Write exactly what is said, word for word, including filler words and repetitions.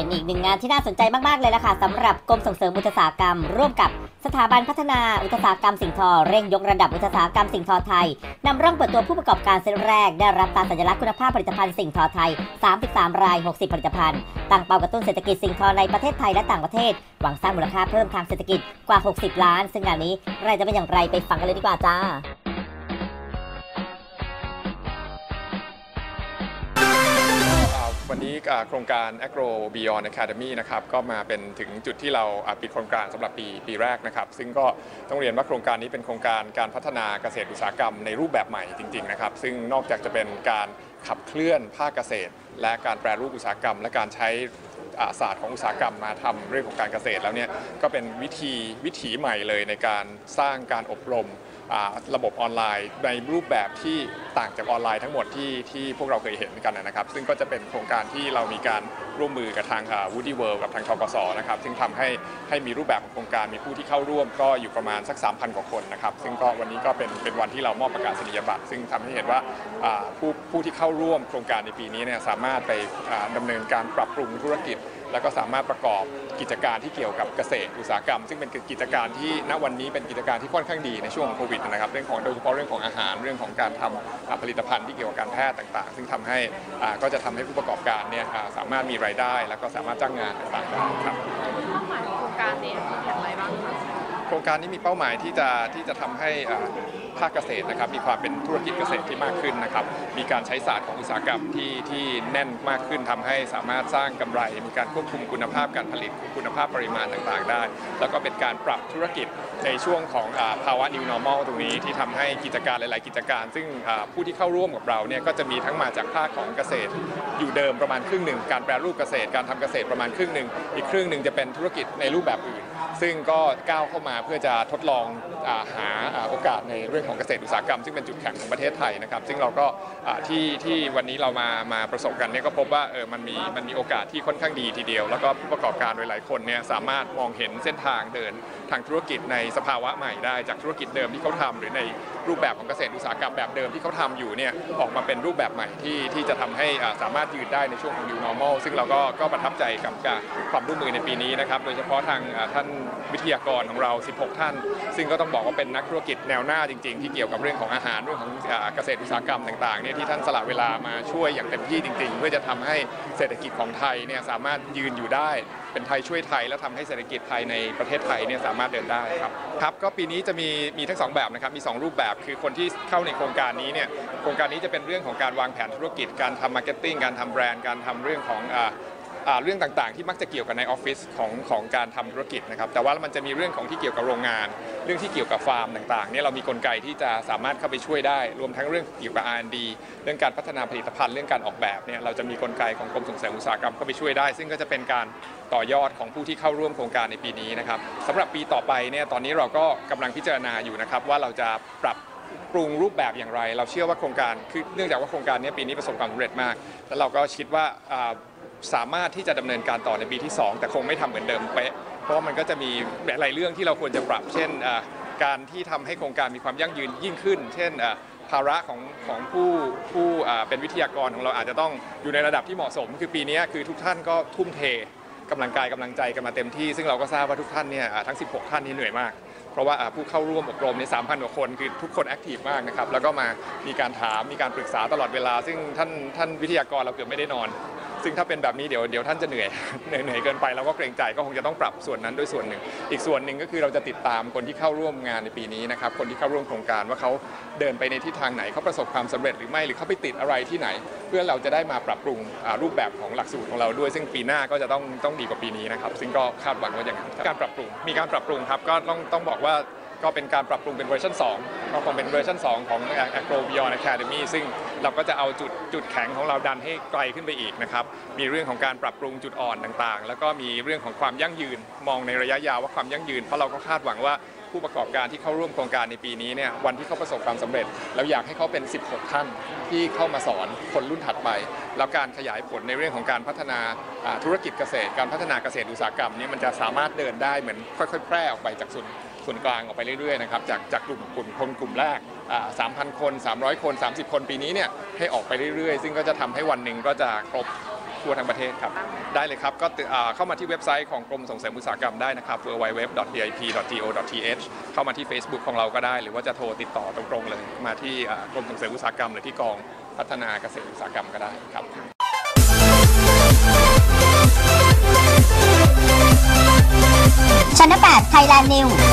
เป็นอีกหนึ่งงานที่น่าสนใจมากๆเลยล่ะค่ะสำหรับกรมส่งเสริมอุตสาหกรรมร่วมกับสถาบันพัฒนาอุตสาหกรรมสิ่งทอเร่งยกระดับอุตสาหกรรมสิ่งทอไทยนำร่องเปิดตัวผู้ประกอบการเซตแรกได้รับตราสัญลักษณ์คุณภาพผลิตภัณฑ์สิ่งทอไทยสามสิบสามรายหกสิบผลิตภัณฑ์ตั้งเป้ากระตุ้นเศรษฐกิจสิ่งทอในประเทศไทยและต่างประเทศหวังสร้างมูลค่าเพิ่มทางเศรษฐกิจกว่าหกสิบล้านซึ่งงานนี้รายจะเป็นอย่างไรไปฟังกันเลยดีกว่าจ้าวันนี้โครงการ Agro Beyond Academy นะครับก็มาเป็นถึงจุดที่เราปิดโครงการสำหรับปีปีแรกนะครับซึ่งก็ต้องเรียนว่าโครงการนี้เป็นโครงการการพัฒนาเกษตรอุตสาหกรรมในรูปแบบใหม่จริงๆนะครับซึ่งนอกจากจะเป็นการขับเคลื่อนภาคเกษตรและการแปรรูปอุตสาหกรรมและการใช้ศาสตร์ของอุตสาหกรรมมาทำเรื่องของการเกษตรแล้วเนี่ยก็เป็นวิธีวิถีใหม่เลยในการสร้างการอบรมระบบออนไลน์ในรูปแบบที่ต่างจากออนไลน์ทั้งหมดที่ที่พวกเราเคยเห็นกันนะครับซึ่งก็จะเป็นโครงการที่เรามีการร่วมมือกับทาง Woody World กับทางธกส.นะครับซึ่งทำให้ให้มีรูปแบบของโครงการมีผู้ที่เข้าร่วมก็อยู่ประมาณสัก สามพัน กว่าคนนะครับซึ่งก็วันนี้ก็เป็นเป็นวันที่เรามอบประกาศนียบัตรซึ่งทำให้เห็นว่าผู้ผู้ที่เข้าร่วมโครงการในปีนี้เนี่ยสามารถไปดำเนินการปรับปรุงธุรกิจแล้วก็สามารถประกอบกิจการที่เกี่ยวกับเกษตรอุตสาหกรรมซึ่งเป็นกิจการที่ณวันนี้เป็นกิจการที่ค่อนข้างดีในช่วงของโควิดนะครับเรื่องของโดยเฉพาะเรื่องของอาหารเรื่องของการทำผลิตภัณฑ์ที่เกี่ยวกับการแพทย์ต่างๆซึ่งทำให้ก็จะทำให้ผู้ประกอบการเนี่ยสามารถมีรายได้แล้วก็สามารถจ้างงานต่างๆได้ครับเป้าหมายของโครงการนี้คืออย่างไรบ้างคะโครงการนี้มีเป้าหมายที่จะที่จะทำให้ภาคเกษตรนะครับมีความเป็นธุรกิจเกษตรที่มากขึ้นนะครับมีการใช้ศาสตร์ของอุตสาหกรรมที่ที่แน่นมากขึ้นทำให้สามารถสร้างกำไรมีการควบคุมคุณภาพการผลิตคุณภาพปริมาณต่างๆได้แล้วก็เป็นการปรับธุรกิจในช่วงของภาวะ New Normal ตรงนี้ที่ทำให้กิจการหลายๆกิจการซึ่งผู้ที่เข้าร่วมกับเราเนี่ยก็จะมีทั้งมาจากภาคของเกษตรอยู่เดิมประมาณครึ่งหนึ่งการแปรรูปเกษตรการทำเกษตรประมาณครึ่งหนึ่งอีกครึ่งหนึ่งจะเป็นธุรกิจในรูปแบบอื่นซึ่งก็ก้าวเข้ามาเพื่อจะทดลองหาโอกาสในเรื่องของเกษตรอุตสาหกรรมซึ่งเป็นจุดแข็งของประเทศไทยนะครับซึ่งเราก็ที่ที่วันนี้เรามามาประสบกันเนี่ยก็พบว่าเออมันมีมันมีโอกาสที่ค่อนข้างดีทีเดียวแล้วก็ผู้ประกอบการหลายๆคนเนี่ยสามารถมองเห็นเส้นทางเดินทางธุรกิจในสภาวะใหม่ได้จากธุรกิจเดิมที่เขาทำหรือในรูปแบบของเกษตรอุตสาหกรรมแบบเดิมที่เขาทำอยู่เนี่ยออกมาเป็นรูปแบบใหม่ที่ที่จะทำให้สามารถยืนได้ในช่วงของ New Normal ซึ่งเราก็ก็ประทับใจกับความร่วมมือในปีนี้นะครับโดยเฉพาะทางท่านวิทยากรของเราสิบหกท่านซึ่งก็ต้องบอกว่าเป็นนักธุรกิจแนวหน้าจริงๆที่เกี่ยวกับเรื่องของอาหารเรื่องของเกษตรอุตสาหกรรมต่างๆเนี่ยที่ท่านสละเวลามาช่วยอย่างเต็มที่จริงๆเพื่อจะทำให้เศรษฐกิจของไทยเนี่ยสามารถยืนอยู่ได้เป็นไทยช่วยไทยแล้วทำให้เศรษฐกิจไทยในประเทศไทยเนี่ยสามารถเดินได้ครับครับก็ปีนี้จะมีมีทั้งสองแบบนะครับมีสองรูปแบบคือคนที่เข้าในโครงการนี้เนี่ยโครงการนี้จะเป็นเรื่องของการวางแผนธุรกิจการทำมาร์เก็ตติ้งการทำแบรนด์การทำเรื่องของเรื่องต่างๆที่มักจะเกี่ยวกับในออฟฟิศของของการทำธุรกิจนะครับแต่ว่ามันจะมีเรื่องของที่เกี่ยวกับโรงงานเรื่องที่เกี่ยวกับฟาร์มต่างๆเนี่ยเรามีกลไกที่จะสามารถเข้าไปช่วยได้รวมทั้งเรื่องเกี่ยวกับ อาร์ แอนด์ ดี เรื่องการพัฒนาผลิตภัณฑ์เรื่องการออกแบบเนี่ยเราจะมีกลไกของกรมส่งเสริมอุตสาหกรรมเข้าไปช่วยได้ซึ่งก็จะเป็นการต่อยอดของผู้ที่เข้าร่วมโครงการในปีนี้นะครับสำหรับปีต่อไปเนี่ยตอนนี้เราก็กำลังพิจารณาอยู่นะครับว่าเราจะปรับปรุงรูปแบบอย่างไรเราเชื่อว่าโครงการคือเนื่องจากว่าโครงการนี้ปีนี้ประสบความสำเร็จมากแล้วเราก็คิดว่าสามารถที่จะดำเนินการต่อในปีที่สองแต่คงไม่ทำเหมือนเดิมเป๊ะเพราะมันก็จะมีหลายเรื่องที่เราควรจะปรับเช่นการที่ทำให้โครงการมีความยั่งยืนยิ่งขึ้นเช่นภาระของของผู้ผู้เป็นวิทยากรของเราอาจจะต้องอยู่ในระดับที่เหมาะสมคือปีนี้คือทุกท่านก็ทุ่มเทกำลังกายกำลังใจกันมาเต็มที่ซึ่งเราก็ทราบว่าทุกท่านเนี่ยทั้งสิบหกท่านนี้เหนื่อยมากเพราะว่าผู้เข้าร่วมอบรมใน สามพัน กว่าคนคือทุกคนแอคทีฟมากนะครับแล้วก็มามีการถามมีการปรึกษาตลอดเวลาซึ่งท่านท่านวิทยากรเราเกือบไม่ได้นอนซึ่งถ้าเป็นแบบนี้เดี๋ยวเดี๋ยวท่านจะเหนื่อยเหนื่อยเกินไปเราก็เกรงใจก็คงจะต้องปรับส่วนนั้นด้วยส่วนหนึ่งอีกส่วนหนึ่งก็คือเราจะติดตามคนที่เข้าร่วมงานในปีนี้นะครับคนที่เข้าร่วมโครงการว่าเขาเดินไปในทิศทางไหนเขาประสบความสำเร็จหรือไม่หรือเขาไปติดอะไรที่ไหนเพื่อเราจะได้มาปรับปรุงรูปแบบของหลักสูตรของเราด้วยซึ่งปีหน้าก็จะต้องต้องดีกว่าปีนี้นะครับซึ่งก็คาดหวังว่าอย่างนั้นการปรับปรุงมีการปรับปรุงครับก็ต้องต้องบอกว่าก็เป็นการปรับปรุงเป็นเวอร์ชันสองก็คงเป็นเวอร์ชันสองของ Agro Beyond Academy ซึ่งเราก็จะเอาจุดจุดแข็งของเราดันให้ไกลขึ้นไปอีกนะครับมีเรื่องของการปรับปรุงจุดอ่อนต่างๆแล้วก็มีเรื่องของความยั่งยืนมองในระยะยาวว่าความยั่งยืนเพราะเราก็คาดหวังว่าผู้ประกอบการที่เข้าร่วมโครงการในปีนี้เนี่ยวันที่เขาประสบความสำเร็จเราอยากให้เขาเป็นสิบหกท่านที่เข้ามาสอนคนรุ่นถัดไปแล้วการขยายผลในเรื่องของการพัฒนาธุรกิจเกษตรการพัฒนาเกษตรอุตสาหกรรมนี้มันจะสามารถเดินได้เหมือนค่อยๆแพร่ออกไปจากส่วนส่วนกลางออกไปเรื่อยๆนะครับจากจากกลุ่มกลุ่มคนกลุ่มแรก สามพัน คนสามร้อยคนสามสิบคนปีนี้เนี่ยให้ออกไปเรื่อยๆซึ่งก็จะทำให้วันหนึ่งก็จะครบทั่วทั้งประเทศครับได้เลยครับก็เข้ามาที่เว็บไซต์ของกรมส่งเสริมอุตสาหกรรมได้นะครับ ดับเบิลยู ดับเบิลยู ดับเบิลยู ดอท บี ไอ พี ดอท จี โอ ดอท ที เอช เข้ามาที่ Facebook ของเราก็ได้หรือว่าจะโทรติดต่อตรงๆเลยมาที่กรมส่งเสริมอุตสาหกรรมหรือที่กองพัฒนาเกษตรอุตสาหกรรมก็ได้ครับชั้นแปด Thailand News